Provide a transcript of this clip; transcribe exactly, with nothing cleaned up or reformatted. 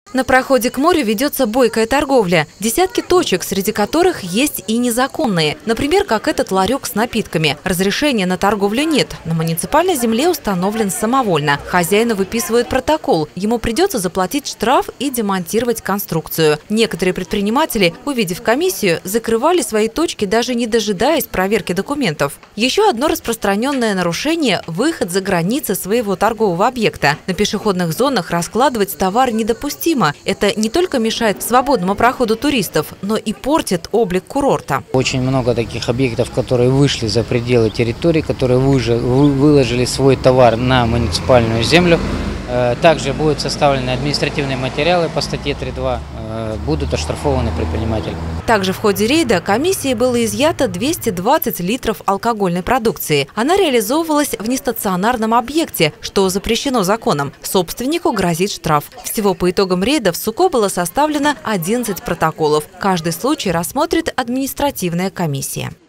На проходе к морю ведется бойкая торговля. Десятки точек, среди которых есть и незаконные. Например, как этот ларек с напитками. Разрешения на торговлю нет. На муниципальной земле установлен самовольно. Хозяину выписывают протокол. Ему придется заплатить штраф и демонтировать конструкцию. Некоторые предприниматели, увидев комиссию, закрывали свои точки, даже не дожидаясь проверки документов. Еще одно распространенное нарушение – выход за границы своего торгового объекта. На пешеходных зонах раскладывать товар недопустимо. Это не только мешает свободному проходу туристов, но и портит облик курорта. Очень много таких объектов, которые вышли за пределы территории, которые выложили свой товар на муниципальную землю. Также будут составлены административные материалы по статье три два, будут оштрафованы предприниматели. Также в ходе рейда комиссией было изъято двести двадцать литров алкогольной продукции. Она реализовывалась в нестационарном объекте, что запрещено законом. Собственнику грозит штраф. Всего по итогам рейда в СУКО было составлено одиннадцать протоколов. Каждый случай рассмотрит административная комиссия.